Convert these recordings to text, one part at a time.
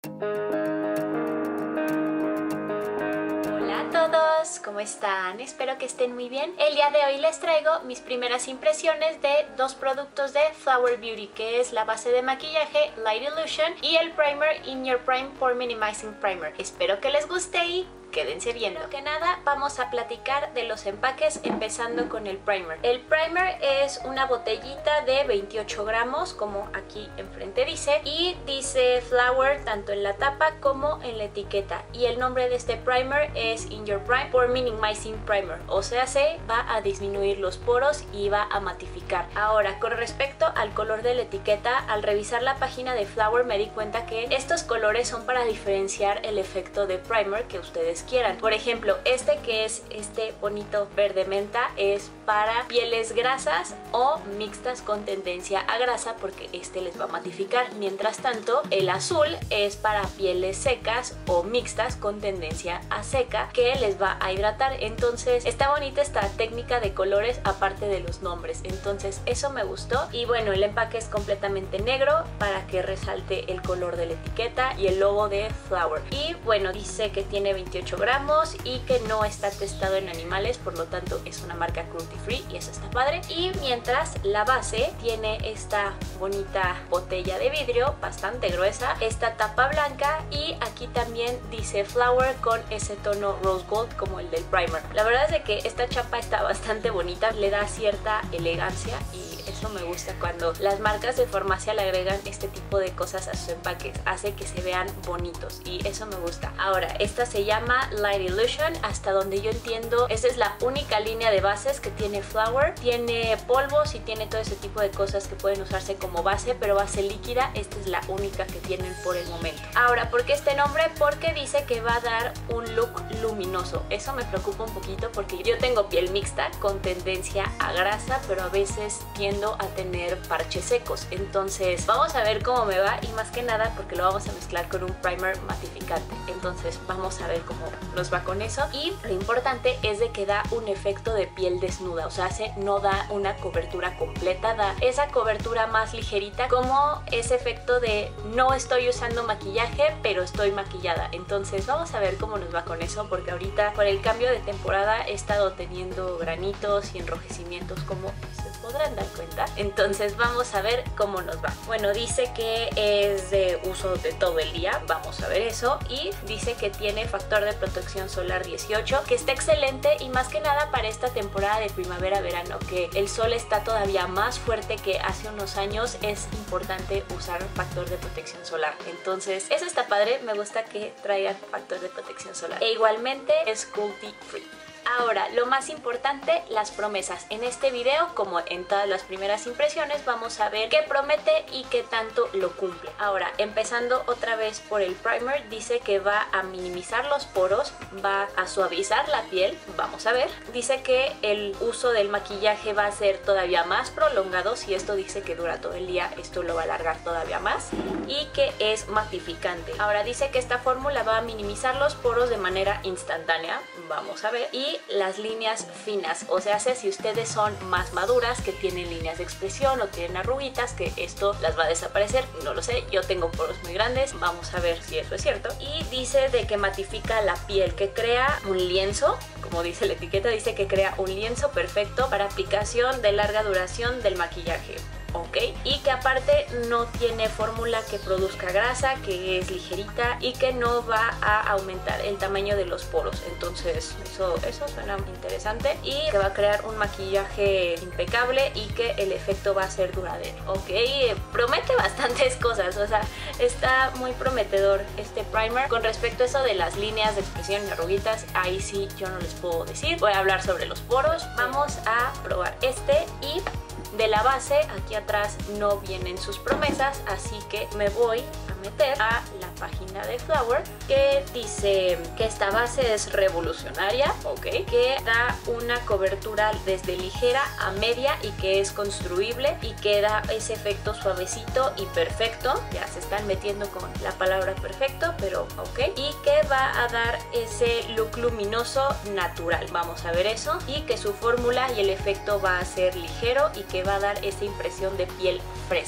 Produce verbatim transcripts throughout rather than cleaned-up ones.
¿Cómo están? Espero que estén muy bien. El día de hoy les traigo mis primeras impresiones de dos productos de Flower Beauty, que es la base de maquillaje Light Illusion y el primer In Your Prime Pore Minimizing Primer. Espero que les guste y quédense viendo. Primero que nada, vamos a platicar de los empaques, empezando con el primer. El primer es una botellita de veintiocho gramos, como aquí enfrente dice, y dice Flower tanto en la tapa como en la etiqueta. Y el nombre de este primer es In Your Prime Pore Minimizing Primer, o sea, se va a disminuir los poros y va a matificar. Ahora, con respecto al color de la etiqueta, al revisar la página de Flower me di cuenta que estos colores son para diferenciar el efecto de primer que ustedes quieran. Por ejemplo, este que es este bonito verde menta es para pieles grasas o mixtas con tendencia a grasa, porque este les va a matificar. Mientras tanto, el azul es para pieles secas o mixtas con tendencia a seca, que les va a hidratar. Entonces está bonita esta técnica de colores aparte de los nombres, entonces eso me gustó. Y bueno, el empaque es completamente negro para que resalte el color de la etiqueta y el logo de Flower. Y bueno, dice que tiene veintiocho gramos y que no está testado en animales, por lo tanto es una marca cruelty free y eso está padre. Y mientras, la base tiene esta bonita botella de vidrio bastante gruesa, esta tapa blanca, y aquí también dice Flower con ese tono rose gold como el del primer. La verdad es de que esta chapa está bastante bonita, le da cierta elegancia y eso me gusta cuando las marcas de farmacia le agregan este tipo de cosas a sus empaques, hace que se vean bonitos y eso me gusta. Ahora, esta se llama Light Illusion, hasta donde yo entiendo esta es la única línea de bases que tiene Flower. Tiene polvos y tiene todo ese tipo de cosas que pueden usarse como base, pero base líquida esta es la única que tienen por el momento. Ahora, ¿por qué este nombre? Porque dice que va a dar un look luminoso. Eso me preocupa un poquito porque yo tengo piel mixta con tendencia a grasa, pero a veces tiendo a tener parches secos. Entonces vamos a ver cómo me va, y más que nada porque lo vamos a mezclar con un primer matificante. Entonces vamos a ver cómo nos va con eso. Y lo importante es de que da un efecto de piel desnuda, o sea, se no da una cobertura completa, da esa cobertura más ligerita, como ese efecto de no estoy usando maquillaje pero estoy maquillada. Entonces vamos a ver cómo nos va con eso, porque ahorita por el cambio de temporada he estado teniendo granitos y enrojecimientos, como se podrán dar cuenta. Entonces vamos a ver cómo nos va. Bueno, dice que es de uso de todo el día, vamos a ver eso. Y dice que tiene factor de protección solar dieciocho, que está excelente, y más que nada para esta temporada de primavera-verano, que el sol está todavía más fuerte que hace unos años, es importante usar factor de protección solar. Entonces eso está padre, me gusta que traigan factor de protección solar. E igualmente es cruelty free. Ahora, lo más importante, las promesas. En este video, como en todas las primeras impresiones, vamos a ver qué promete y qué tanto lo cumple. Ahora, empezando otra vez por el primer, dice que va a minimizar los poros, va a suavizar la piel, vamos a ver. Dice que el uso del maquillaje va a ser todavía más prolongado, si esto dice que dura todo el día, esto lo va a alargar todavía más, y que es matificante. Ahora dice que esta fórmula va a minimizar los poros de manera instantánea, vamos a ver, y las líneas finas, o sea, si ustedes son más maduras, que tienen líneas de expresión o tienen arruguitas, que esto las va a desaparecer, no lo sé, yo tengo poros muy grandes, vamos a ver si eso es cierto. Y dice de que matifica la piel, que crea un lienzo, como dice la etiqueta, dice que crea un lienzo perfecto para aplicación de larga duración del maquillaje. Ok, y que aparte no tiene fórmula que produzca grasa, que es ligerita y que no va a aumentar el tamaño de los poros. Entonces eso, eso suena interesante, y que va a crear un maquillaje impecable y que el efecto va a ser duradero. Ok, promete bastantes cosas, o sea, está muy prometedor este primer. Con respecto a eso de las líneas de expresión y arruguitas, ahí sí yo no les puedo decir. Voy a hablar sobre los poros. Vamos a probar este, y de la base aquí atrás no vienen sus promesas, así que me voy a meter a la página de Flower, que dice que esta base es revolucionaria, ok, que da una cobertura desde ligera a media y que es construible y que da ese efecto suavecito y perfecto. Ya se están metiendo con la palabra perfecto, pero ok, y que va a dar ese look luminoso natural, vamos a ver eso, y que su fórmula y el efecto va a ser ligero y que va a dar esa impresión de piel fresca.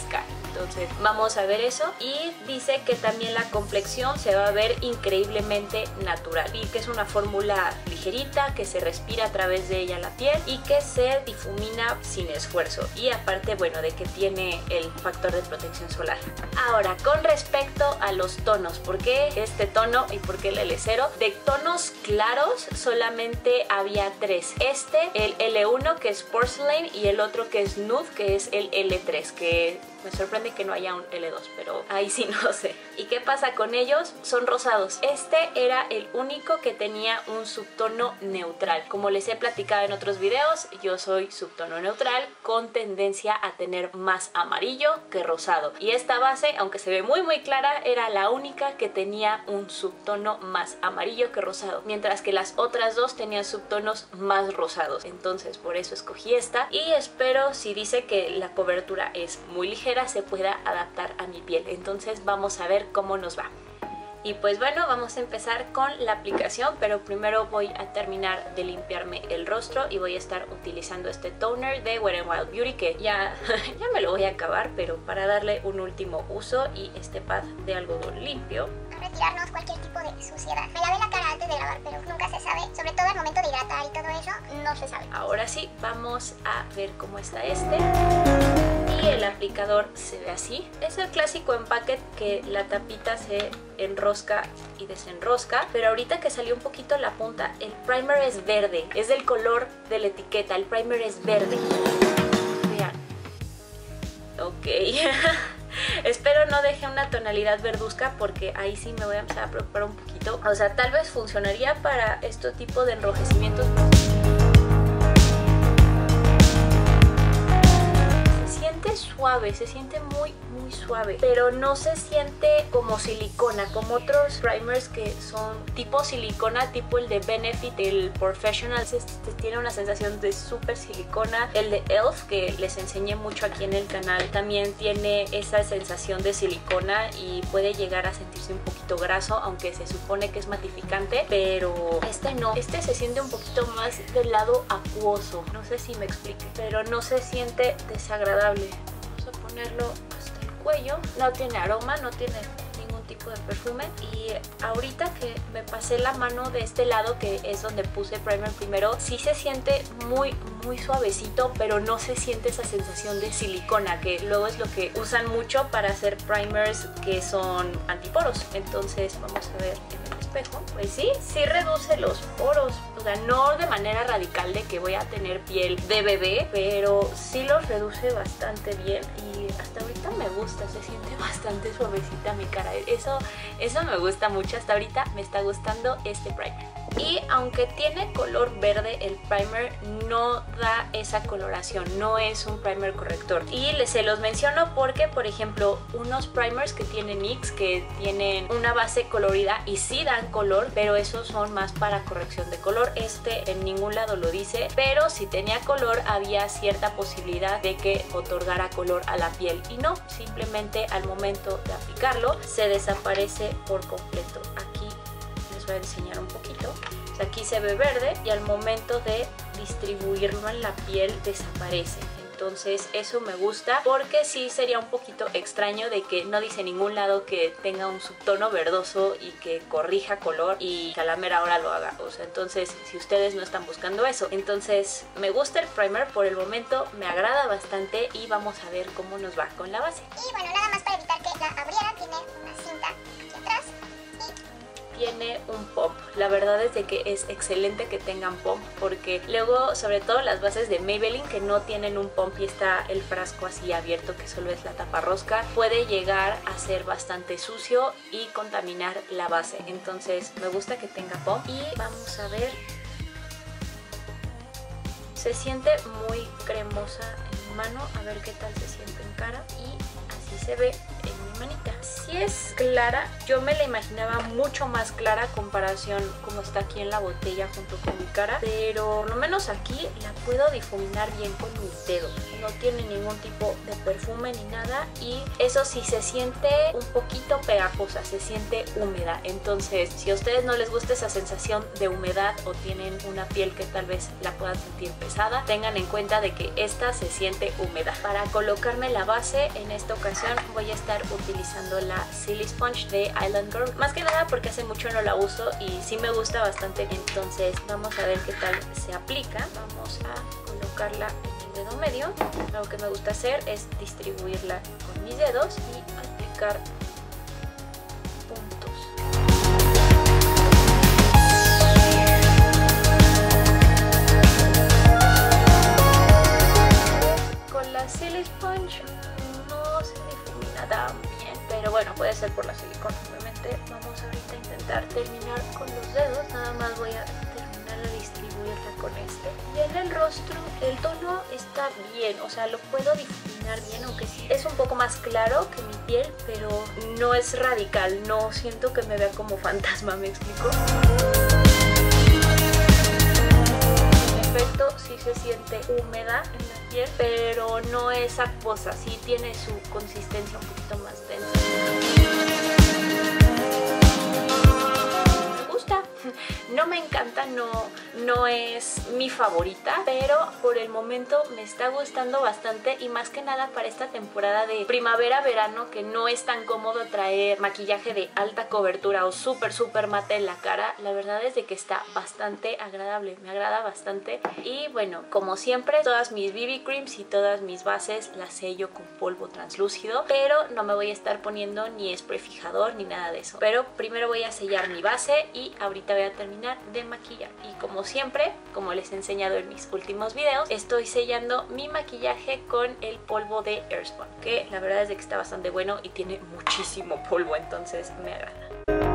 Entonces vamos a ver eso. Y dice que también la complexión se va a ver increíblemente natural y que es una fórmula ligerita, que se respira a través de ella la piel y que se difumina sin esfuerzo. Y aparte, bueno, de que tiene el factor de protección solar. Ahora, con respecto a los tonos, ¿por qué este tono y por qué el L cero? De tonos claros solamente había tres. Este, el L uno, que es Porcelain, y el otro que es Nude, que es el L tres, que me sorprende que no haya un L dos, pero ahí sí no sé. ¿Y qué pasa con ellos? Son rosados. Este era el único que tenía un subtono neutral. Como les he platicado en otros videos, yo soy subtono neutral con tendencia a tener más amarillo que rosado. Y esta base, aunque se ve muy muy clara, era la única que tenía un subtono más amarillo que rosado. Mientras que las otras dos tenían subtonos más rosados. Entonces por eso escogí esta. Y espero, si dice que la cobertura es muy ligera, se pueda adaptar a mi piel. Entonces vamos a ver cómo nos va. Y pues bueno, vamos a empezar con la aplicación, pero primero voy a terminar de limpiarme el rostro y voy a estar utilizando este toner de Wet n Wild Beauty, que ya, ya me lo voy a acabar, pero para darle un último uso, y este pad de algodón limpio. Retirarnos cualquier tipo de suciedad. Me lavé la cara antes de grabar, pero nunca se sabe, sobre todo al momento de hidratar y todo eso, no se sabe. Ahora sí, vamos a ver cómo está este. Y el aplicador se ve así. Es el clásico empaque que la tapita se enrosca y desenrosca, pero ahorita que salió un poquito la punta, el primer es verde, es del color de la etiqueta, el primer es verde. Vean. Ok. Espero no deje una tonalidad verduzca, porque ahí sí me voy a empezar a preocupar un poquito. O sea, tal vez funcionaría para este tipo de enrojecimientos. Suave, se siente muy muy suave, pero no se siente como silicona, como otros primers que son tipo silicona, tipo el de Benefit, el Professional. Este tiene una sensación de súper silicona. El de E L F, que les enseñé mucho aquí en el canal, también tiene esa sensación de silicona y puede llegar a sentirse un poquito graso, aunque se supone que es matificante, pero este no. Este se siente un poquito más del lado acuoso, no sé si me explique, pero no se siente desagradable. Ponerlo hasta el cuello. No tiene aroma, no tiene ningún tipo de perfume. Y ahorita que me pasé la mano de este lado, que es donde puse primer primero, sí se siente muy muy suavecito, pero no se siente esa sensación de silicona, que luego es lo que usan mucho para hacer primers que son antiporos. Entonces vamos a ver en el espejo. Pues sí, sí reduce los poros, o sea, no de manera radical de que voy a tener piel de bebé, pero sí los reduce bastante bien y hasta ahorita me gusta, se siente bastante suavecita mi cara. Eso, eso me gusta mucho, hasta ahorita me está gustando este primer. Y aunque tiene color verde, el primer no da esa coloración, no es un primer corrector. Y les, se los menciono porque, por ejemplo, unos primers que tienen N Y X, que tienen una base colorida y sí dan color, pero esos son más para corrección de color. Este en ningún lado lo dice, pero si tenía color había cierta posibilidad de que otorgara color a la piel, y no, simplemente al momento de aplicarlo se desaparece por completo. Aquí les voy a enseñar un poquito. Aquí se ve verde y al momento de distribuirlo en la piel desaparece. Entonces eso me gusta, porque sí sería un poquito extraño de que no dice en ningún lado que tenga un subtono verdoso y que corrija color y que a la mera hora lo haga. O sea, entonces si ustedes no están buscando eso, entonces me gusta el primer por el momento, me agrada bastante y vamos a ver cómo nos va con la base. Y bueno, nada más para evitar que la abriera, tiene una cinta aquí atrás. Tiene un pump. La verdad es de que es excelente que tengan pump, porque luego, sobre todo las bases de Maybelline que no tienen un pump y está el frasco así abierto, que solo es la tapa rosca, puede llegar a ser bastante sucio y contaminar la base. Entonces me gusta que tenga pump. Y vamos a ver, se siente muy cremosa en mi mano, a ver qué tal se siente en cara, y así se ve en mi manita. Sí es clara, yo me la imaginaba mucho más clara a comparación como está aquí en la botella junto con mi cara, pero por lo menos aquí la puedo difuminar bien con mis dedos. No tiene ningún tipo de perfume ni nada y eso sí se siente un poquito pegajosa, se siente húmeda. Entonces, si a ustedes no les gusta esa sensación de humedad o tienen una piel que tal vez la puedan sentir pesada, tengan en cuenta de que esta se siente húmeda. Para colocarme la base, en esta ocasión voy a estar utilizando la Silly Sponge de Island Girl, más que nada porque hace mucho no la uso y sí me gusta bastante. Entonces vamos a ver qué tal se aplica. Vamos a colocarla en el dedo medio. Algo que me gusta hacer es distribuirla con mis dedos y aplicar puntos. Con la Silly Sponge no se difumina tan bien, pero bueno, puede ser por la silicona, obviamente. Vamos ahorita a intentar terminar con los dedos. Nada más voy a terminar de distribuirla con este. Y en el rostro el tono está bien, o sea, lo puedo difuminar bien, aunque sí es un poco más claro que mi piel, pero no es radical, no siento que me vea como fantasma, ¿me explico? En efecto, sí se siente húmeda en la piel, pero no es acuosa, sí tiene su consistencia un poquito más densa. Me gusta. No me encanta, no, no es mi favorita, pero por el momento me está gustando bastante y más que nada para esta temporada de primavera-verano que no es tan cómodo traer maquillaje de alta cobertura o súper súper mate en la cara. La verdad es de que está bastante agradable, me agrada bastante. Y bueno, como siempre, todas mis B B creams y todas mis bases las sello con polvo translúcido, pero no me voy a estar poniendo ni spray fijador ni nada de eso. Pero primero voy a sellar mi base y ahorita voy a terminar de maquillar. Y como siempre, como les he enseñado en mis últimos videos, estoy sellando mi maquillaje con el polvo de Airspun, que la verdad es de que está bastante bueno y tiene muchísimo polvo, entonces me agrada.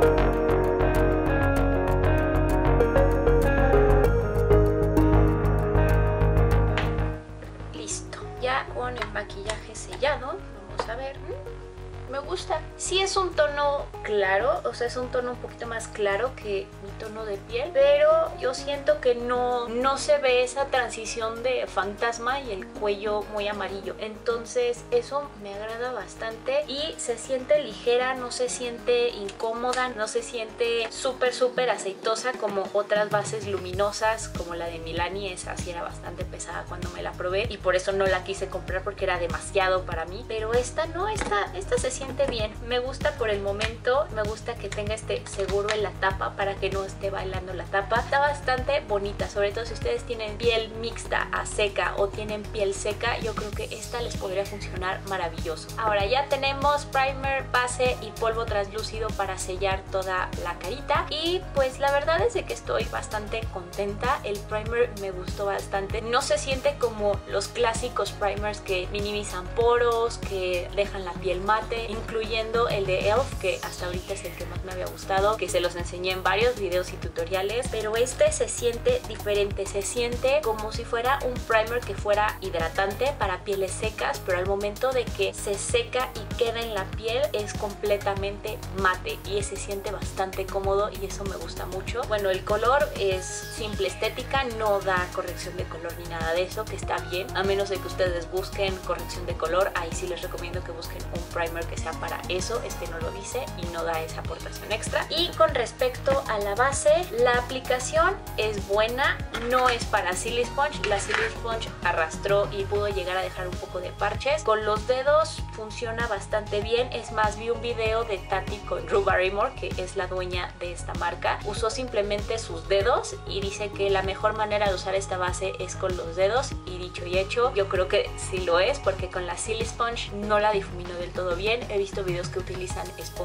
Listo, ya con el maquillaje sellado, vamos a ver. Me gusta. Sí es un tono claro, o sea, es un tono un poquito más claro que mi tono de piel, pero yo siento que no, no se ve esa transición de fantasma y el cuello muy amarillo. Entonces eso me agrada bastante y se siente ligera, no se siente incómoda, no se siente súper súper aceitosa como otras bases luminosas como la de Milani. Esa sí era bastante pesada cuando me la probé y por eso no la quise comprar porque era demasiado para mí, pero esta no, esta, esta se siente bien. Me gusta por el momento, me gusta que tenga este seguro en la tapa para que no esté bailando la tapa. Está bastante bonita, sobre todo si ustedes tienen piel mixta a seca o tienen piel seca, yo creo que esta les podría funcionar maravilloso. Ahora ya tenemos primer, base y polvo translúcido para sellar toda la carita y pues la verdad es de que estoy bastante contenta. El primer me gustó bastante, no se siente como los clásicos primers que minimizan poros, que dejan la piel mate, incluyendo el de E L F, que hasta ahorita es el que más me había gustado, que se los enseñé en varios videos y tutoriales, pero este se siente diferente, se siente como si fuera un primer que fuera hidratante para pieles secas, pero al momento de que se seca y queda en la piel es completamente mate y se siente bastante cómodo y eso me gusta mucho. Bueno, el color es simple estética, no da corrección de color ni nada de eso, que está bien, a menos de que ustedes busquen corrección de color, ahí sí les recomiendo que busquen un primer que sea para eso. Este no lo dice y no da esa aportación extra. Y con respecto a la base, la aplicación es buena, no es para Silly Sponge. La Silly Sponge arrastró y pudo llegar a dejar un poco de parches. Con los dedos funciona bastante bien, es más, vi un video de Tati con Drew Barrymore, que es la dueña de esta marca, usó simplemente sus dedos y dice que la mejor manera de usar esta base es con los dedos, y dicho y hecho, yo creo que sí lo es, porque con la Silly Sponge no la difumino del todo bien. He visto videos que utilizan esponjas y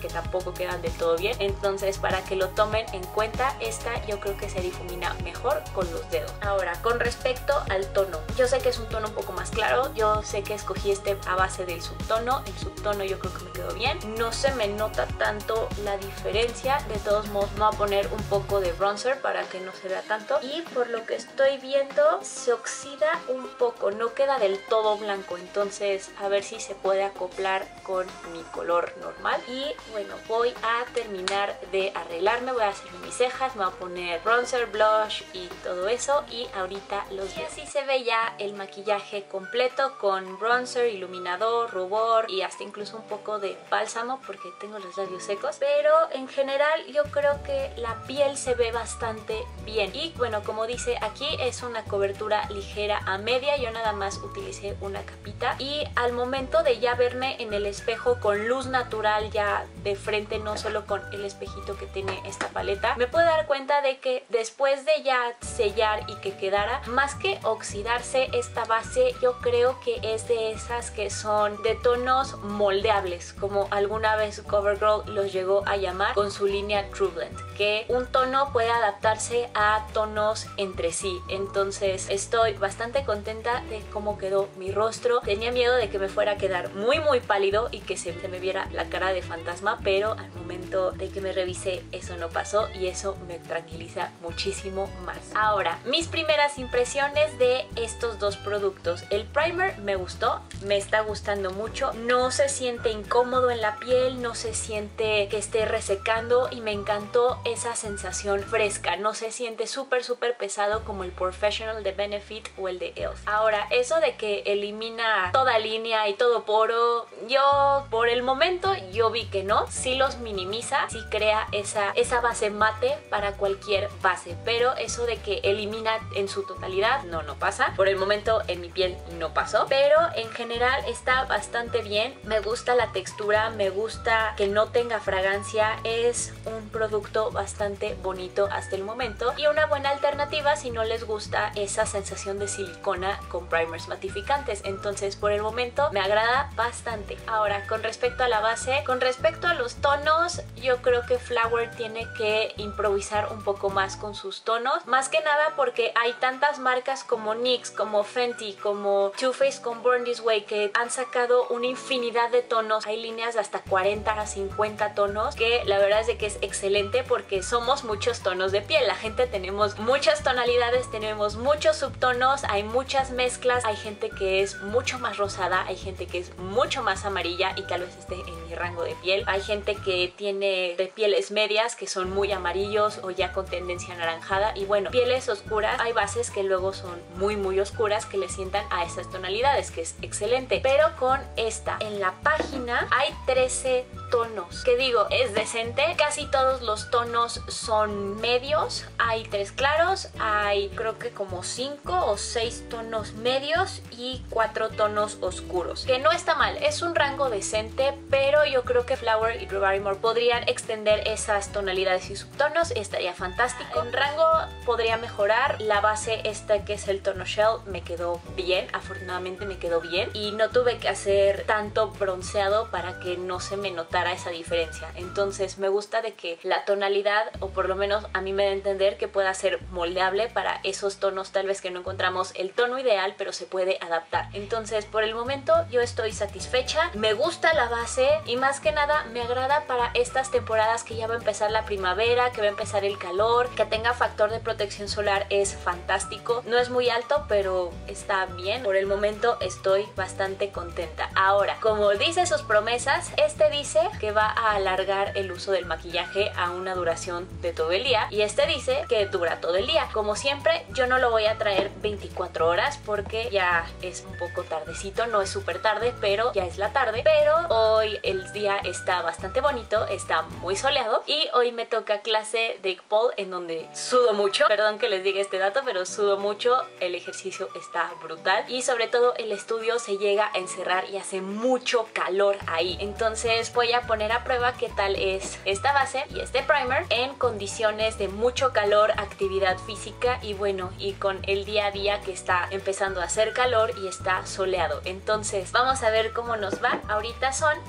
que tampoco quedan del todo bien. Entonces, para que lo tomen en cuenta, esta yo creo que se difumina mejor con los dedos. Ahora, con respecto al tono, yo sé que es un tono un poco más claro, yo sé que escogí este a base del subtono, el subtono yo creo que me quedó bien, no se me nota tanto la diferencia. De todos modos me voy a poner un poco de bronzer para que no se vea tanto, y por lo que estoy viendo se oxida un poco, no queda del todo blanco, entonces a ver si se puede acoplar con mi color normal. Y bueno, voy a terminar de arreglarme, voy a hacer mis cejas, me voy a poner bronzer, blush y todo eso, y ahorita los veo. Y así se ve ya el maquillaje completo con bronzer, iluminador, rubor y hasta incluso un poco de bálsamo porque tengo los labios secos, pero en general yo creo que la piel se ve bastante bien. Y bueno, como dice aquí, es una cobertura ligera a media, yo nada más utilicé una capita, y al momento de ya verme en el espejo con luz natural ya de frente, no solo con el espejito que tiene esta paleta, me puedo dar cuenta de que después de ya sellar y que quedara, más que oxidarse, esta base yo creo que es de esas que son de tonos moldeables, como alguna vez CoverGirl los llegó a llamar con su línea True Blend, que un tono puede adaptarse a tonos entre sí. Entonces estoy bastante contenta de cómo quedó mi rostro. Tenía miedo de que me fuera a quedar muy muy pálido y que se, se me viera la cara de fantasma, pero al momento de que me revisé eso no pasó, y eso me tranquiliza muchísimo más. Ahora, mis primeras impresiones de estos dos productos. El primer me gustó, me está gustando mucho, no se siente incómodo en la piel, no se siente que esté resecando, y me encantó esa sensación fresca, no se siente súper súper pesado como el Professional de Benefit o el de E L F. Ahora, eso de que elimina toda línea y todo poro, yo por el momento yo vi que no, sí los minimiza, sí crea esa, esa base mate para cualquier base, pero eso de que elimina en su totalidad, no, no pasa. Por el momento en mi piel no pasó, pero en general está bastante bien. Me gusta la textura, me gusta que no tenga fragancia, es un producto bastante bonito hasta el momento, y una buena alternativa si no les gusta esa sensación de silicona con primers matificantes. Entonces por el momento me agrada bastante. Ahora, con respecto a la base, con respecto a los tonos, yo creo que Flower tiene que improvisar un poco más con sus tonos, más que nada porque hay tantas marcas como N Y X, como Fenty, como Too Faced con Born This Way que han sacado una infinidad de tonos. Hay líneas de hasta cuarenta a cincuenta tonos, que la verdad es de que es excelente porque somos muchos tonos de piel, la gente tenemos muchas tonalidades, tenemos muchos subtonos, hay muchas mezclas, hay gente que es mucho más rosada, hay gente que es mucho más amarilla y tal vez esté en mi rango de piel, hay gente que tiene de pieles medias que son muy amarillos o ya con tendencia anaranjada, y bueno, pieles oscuras, hay bases que luego son muy muy oscuras que le sientan a esas tonalidades, que es excelente. Pero con esta en la página hay trece tonos, que digo, es decente, casi todos los tonos son medios, hay tres claros, hay creo que como cinco o seis tonos medios y cuatro tonos oscuros, que no está mal, es un rango decente, pero yo creo que Flower y Drew Barrymore podrían extender esas tonalidades y subtonos, estaría fantástico. En rango podría mejorar, la base esta que es el tono Shell me quedó bien, afortunadamente me quedó bien, y no tuve que hacer tanto bronceado para que no se me notara esa diferencia. Entonces me gusta de que la tonalidad, o por lo menos a mí me da a entender que pueda ser moldeable para esos tonos, tal vez que no encontramos el tono ideal, pero se puede adaptar. Entonces por el momento yo estoy satisfecha, me gusta la base y más que nada me agrada para estas temporadas que ya va a empezar la primavera, que va a empezar el calor, que tenga factor de protección solar es fantástico. No es muy alto, pero está bien. Por el momento estoy bastante contenta. Ahora, como dice sus promesas, este dice que va a alargar el uso del maquillaje a una duración de todo el día, y este dice que dura todo el día. Como siempre, yo no lo voy a traer veinticuatro horas porque ya es un poco tardecito, no es súper tarde, pero ya es la tarde. Pero hoy el día está bastante bonito, está muy soleado, y hoy me toca clase de pole en donde sudo mucho. Perdón que les diga este dato, pero sudo mucho, el ejercicio está brutal y sobre todo el estudio se llega a encerrar y hace mucho calor ahí. Entonces voy a poner a prueba qué tal es esta base y este primer en condiciones de mucho calor, actividad física y bueno, y con el día a día que está empezando a hacer calor y está soleado. Entonces vamos a ver cómo nos va. Ahorita son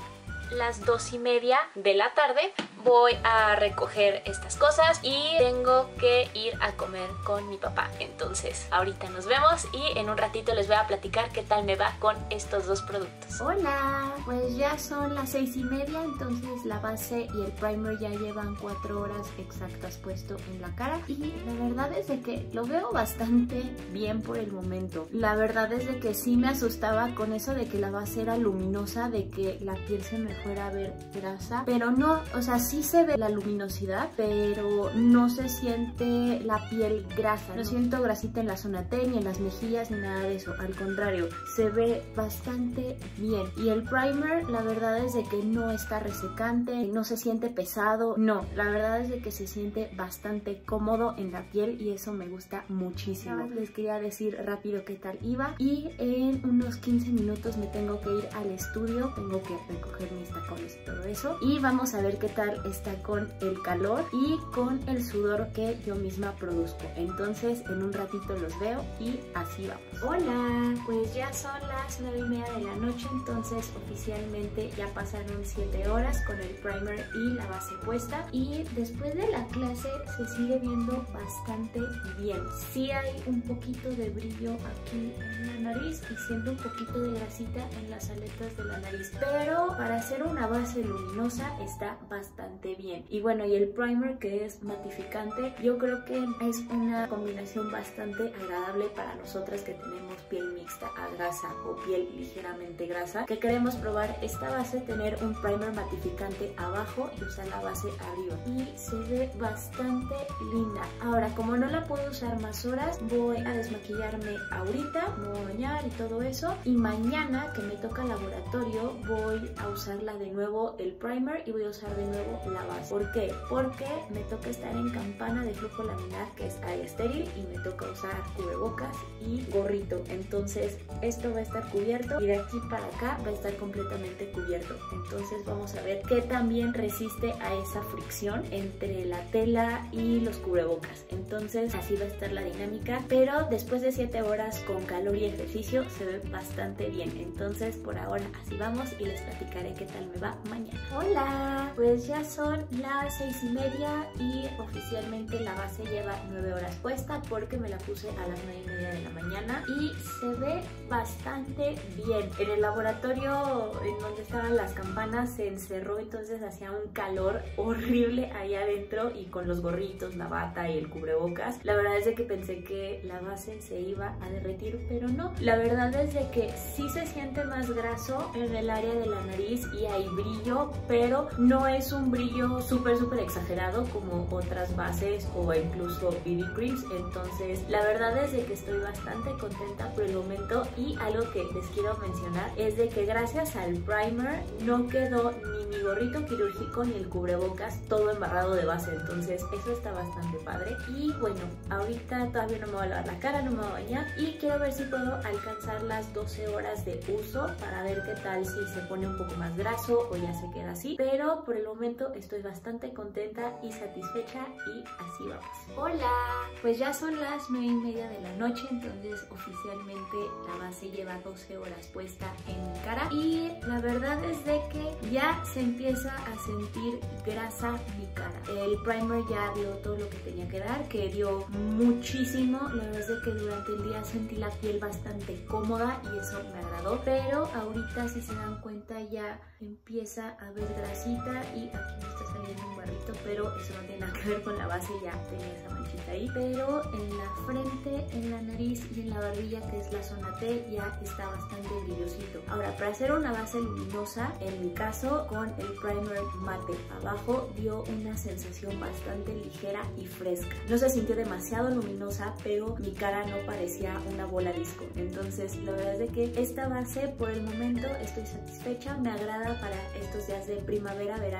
las dos y media de la tarde. Voy a recoger estas cosas y tengo que ir a comer con mi papá. Entonces ahorita nos vemos y en un ratito les voy a platicar qué tal me va con estos dos productos. Hola, pues ya son las seis y media, entonces la base y el primer ya llevan cuatro horas exactas puesto en la cara y la verdad es de que lo veo bastante bien por el momento. La verdad es de que sí me asustaba con eso de que la base era luminosa, de que la piel se me fuera a ver grasa, pero no, o sea, sí se ve la luminosidad, pero no se siente la piel grasa, no siento grasita en la zona T, ni en las mejillas, ni nada de eso, al contrario, se ve bastante bien. Y el primer, la verdad es de que no está resecante, no se siente pesado, no, la verdad es de que se siente bastante cómodo en la piel y eso me gusta muchísimo. Les quería decir rápido qué tal iba y en unos quince minutos me tengo que ir al estudio, tengo que recoger mis tacones y todo eso y vamos a ver qué tal está con el calor y con el sudor que yo misma produzco. Entonces en un ratito los veo y así vamos. Hola, pues ya son las nueve y media de la noche, entonces oficialmente ya pasaron siete horas con el primer y la base puesta y después de la clase se sigue viendo bastante bien. Sí hay un poquito de brillo aquí en la nariz y siento un poquito de grasita en las aletas de la nariz, pero para hacer una base luminosa está bastante bien. Y bueno, y el primer que es matificante, yo creo que es una combinación bastante agradable para nosotras que tenemos piel mixta a grasa o piel ligeramente grasa, que queremos probar esta base, tener un primer matificante abajo y usar la base arriba y se ve bastante linda. Ahora, como no la puedo usar más horas, voy a desmaquillarme ahorita, me voy a bañar y todo eso y mañana que me toca laboratorio voy a usarla de nuevo el primer y voy a usar de nuevo la base. ¿Por qué? Porque me toca estar en campana de flujo laminar que es área estéril y me toca usar cubrebocas y gorrito, entonces esto va a estar cubierto y de aquí para acá va a estar completamente cubierto. Entonces vamos a ver qué tan bien resiste a esa fricción entre la tela y los cubrebocas. Entonces así va a estar la dinámica, pero después de siete horas con calor y ejercicio se ve bastante bien. Entonces por ahora así vamos y les platicaré qué tal me va mañana. Hola, pues ya son las seis y media y oficialmente la base lleva nueve horas puesta porque me la puse a las nueve y media de la mañana y se ve bastante bien. En el laboratorio en donde estaban las campanas se encerró, entonces hacía un calor horrible ahí adentro y con los gorritos, la bata y el cubrebocas. La verdad es de que pensé que la base se iba a derretir, pero no. La verdad es de que sí se siente más graso en el área de la nariz y hay brillo, pero no es un brillo súper súper exagerado como otras bases o incluso B B creams. Entonces la verdad es de que estoy bastante contenta por el momento y algo que les quiero mencionar es de que gracias al primer no quedó ni mi gorrito quirúrgico ni el cubrebocas todo embarrado de base, entonces eso está bastante padre. Y bueno, ahorita todavía no me voy a lavar la cara, no me voy a bañar y quiero ver si puedo alcanzar las doce horas de uso para ver qué tal, si se pone un poco más graso o ya se queda así, pero por el momento estoy bastante contenta y satisfecha y así vamos. Hola, pues ya son las nueve y media de la noche, entonces oficialmente la base lleva doce horas puesta en mi cara y la verdad es de que ya se empieza a sentir grasa mi cara. El primer ya dio todo lo que tenía que dar, que dio muchísimo. La verdad es de que durante el día sentí la piel bastante cómoda y eso me agradó, pero ahorita si se dan cuenta ya empieza a ver grasita y aquí me está saliendo un barrito, pero eso no tiene nada que ver con la base, ya tenía esa manchita ahí, pero en la frente, en la nariz y en la barbilla, que es la zona T, ya está bastante brillosito. Ahora, para hacer una base luminosa, en mi caso con el primer mate abajo dio una sensación bastante ligera y fresca. No se sintió demasiado luminosa, pero mi cara no parecía una bola disco. Entonces la verdad es de que esta base por el momento estoy satisfecha, me agrada para estos días de primavera, verano, que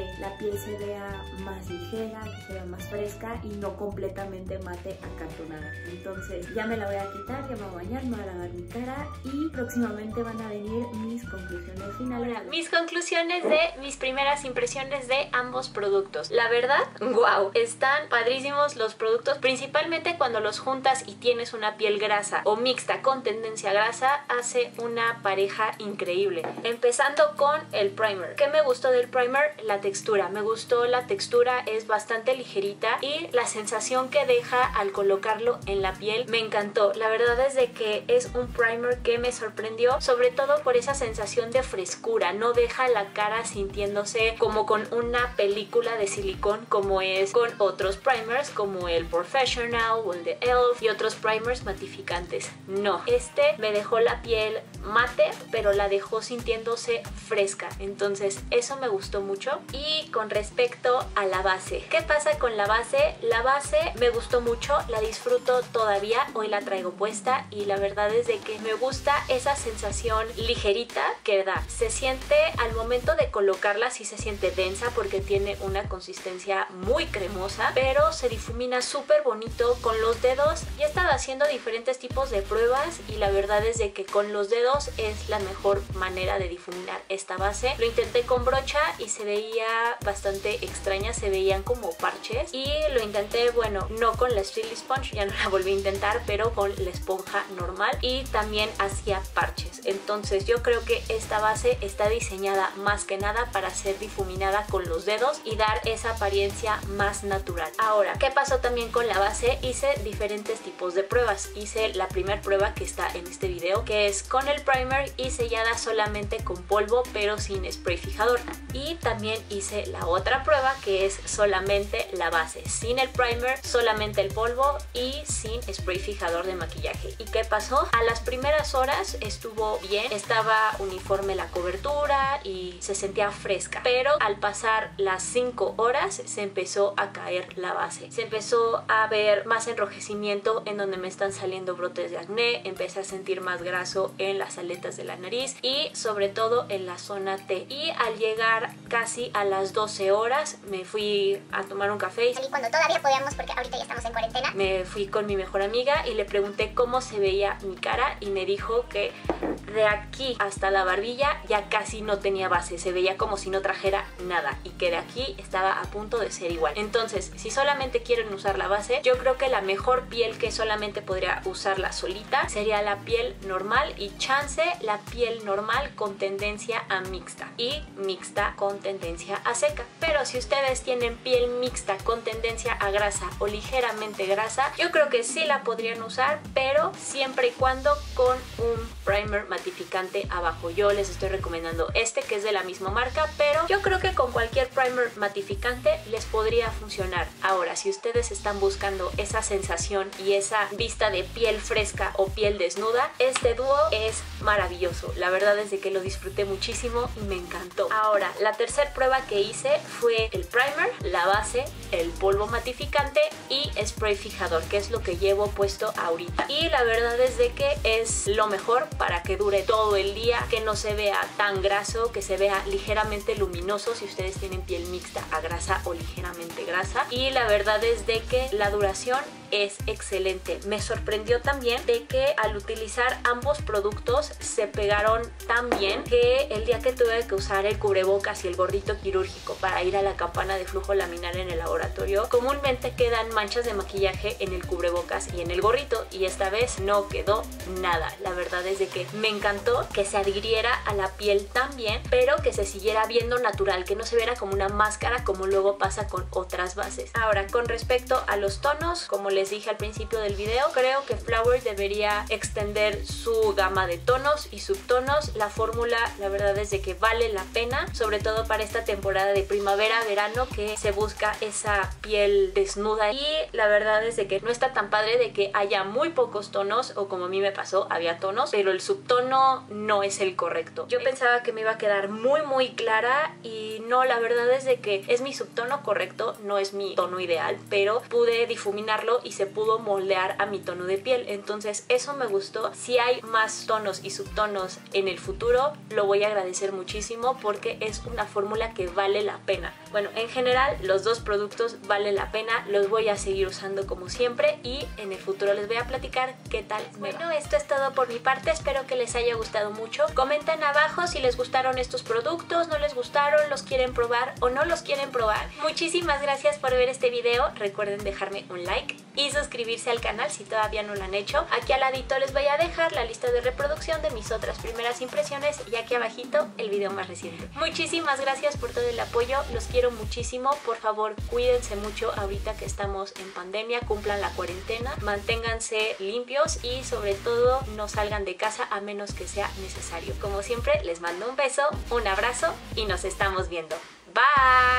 la piel se vea más ligera, que se vea más fresca y no completamente mate acartonada. Entonces ya me la voy a quitar, ya me voy a bañar, me voy a lavar mi cara y próximamente van a venir mis conclusiones finales. Mis conclusiones de mis primeras impresiones de ambos productos. La verdad, wow, están padrísimos los productos, principalmente cuando los juntas y tienes una piel grasa o mixta con tendencia a grasa, hace una pareja increíble. Empezando con el primer. ¿Qué me gustó del primer? La textura. Me gustó la textura, es bastante ligerita y la sensación que deja al colocarlo en la piel me encantó. La verdad es de que es un primer que me sorprendió, sobre todo por esa sensación de frescura. No deja la cara sintiéndose como con una película de silicón como es con otros primers como el Professional o el de e l f y otros primers matificantes. No, este me dejó la piel mate, pero la dejó sintiéndose fresca. Entonces eso me gustó mucho. Y con respecto a la base, ¿qué pasa con la base? La base me gustó mucho, la disfruto todavía, hoy la traigo puesta y la verdad es de que me gusta esa sensación ligerita que da. Se siente al momento de colocarla, sí se siente densa porque tiene una consistencia muy cremosa, pero se difumina súper bonito con los dedos. Ya he estado haciendo diferentes tipos de pruebas y la verdad es de que con los dedos es la mejor manera de difuminar esta base. Lo intenté con brocha y se veía bastante extraña, se veían como parches, y lo intenté, bueno, no con la Stylish Sponge, ya no la volví a intentar, pero con la esponja normal y también hacía parches. Entonces yo creo que esta base está diseñada más que nada para ser difuminada con los dedos y dar esa apariencia más natural. Ahora, ¿qué pasó también con la base? Hice diferentes tipos de pruebas. Hice la primera prueba que está en este video, que es con el primer y sellada solamente con polvo pero sin spray fijador. Y también hice la otra prueba que es solamente la base, sin el primer, solamente el polvo y sin spray fijador de maquillaje. ¿Y qué pasó? A las primeras horas estuvo bien, estaba uniforme la cobertura y se sentía fresca, pero al pasar las cinco horas se empezó a caer la base. Se empezó a ver más enrojecimiento en donde me están saliendo brotes de acné, empecé a sentir más graso en las aletas de la nariz y sobre todo en la zona T. Y al llegar casi a las doce horas me fui a tomar un café. Salí cuando todavía podíamos porque ahorita ya estamos en cuarentena. Me fui con mi mejor amiga y le pregunté cómo se veía mi cara y me dijo que de aquí hasta la barbilla ya casi no tenía base, se veía como si no trajera nada y que de aquí estaba a punto de ser igual. Entonces, si solamente quieren usar la base, yo creo que la mejor piel que solamente podría usarla solita sería la piel normal y chance la piel normal con tendencia a mixta y mixta con tendencia a seca. Pero si ustedes tienen piel mixta con tendencia a grasa o ligeramente grasa, yo creo que sí la podrían usar, pero siempre y cuando con un primer matificante abajo. Yo les estoy recomendando este que es de la misma marca, pero yo creo que con cualquier primer matificante les podría funcionar. Ahora, si ustedes están buscando esa sensación y esa vista de piel fresca o piel desnuda, este dúo es maravilloso. La verdad es de que lo disfruté muchísimo y me encantó. Ahora, la tercera prueba que hice fue el primer, la base, el polvo matificante y spray fijador, que es lo que llevo puesto ahorita. Y la verdad es de que es lo mejor para que dure todo el día, que no se vea tan graso, que se vea ligeramente luminoso si ustedes tienen piel mixta a grasa o ligeramente grasa. Y la verdad es de que la duración es excelente. Me sorprendió también de que al utilizar ambos productos se pegaron tan bien que el día que tuve que usar el cubrebocas y el gorrito quirúrgico para ir a la campana de flujo laminar en el laboratorio, comúnmente quedan manchas de maquillaje en el cubrebocas y en el gorrito, y esta vez no quedó nada. La verdad es de que me encantó que se adhiriera a la piel tan bien, pero que se siguiera viendo natural, que no se viera como una máscara como luego pasa con otras bases. Ahora, con respecto a los tonos, como les dije al principio del video, creo que Flower debería extender su gama de tonos y subtonos. La fórmula, la verdad es de que vale la pena, sobre todo para esta temporada de primavera, verano, que se busca esa piel desnuda. Y la verdad es de que no está tan padre de que haya muy pocos tonos, o como a mí me pasó, había tonos, pero el subtono no es el correcto. Yo pensaba que me iba a quedar muy muy clara y no, la verdad es de que es mi subtono correcto, no es mi tono ideal, pero pude difuminarlo y se pudo moldear a mi tono de piel. Entonces eso me gustó. Si hay más tonos y subtonos en el futuro, lo voy a agradecer muchísimo porque es una fórmula que vale la pena. Bueno, en general los dos productos valen la pena, los voy a seguir usando como siempre y en el futuro les voy a platicar qué tal me va. Bueno, esto es todo por mi parte, espero que les haya gustado mucho. Comenten abajo si les gustaron estos productos, no les gustaron, los quieren probar o no los quieren probar. Muchísimas gracias por ver este video, recuerden dejarme un like y suscribirse al canal si todavía no lo han hecho. Aquí al ladito les voy a dejar la lista de reproducción de mis otras primeras impresiones y aquí abajito el video más reciente. Muchísimas gracias por todo el apoyo, los quiero muchísimo. Por favor, cuídense mucho ahorita que estamos en pandemia, cumplan la cuarentena, manténganse limpios y sobre todo no salgan de casa a menos que sea necesario. Como siempre, les mando un beso, un abrazo y nos estamos viendo. Bye.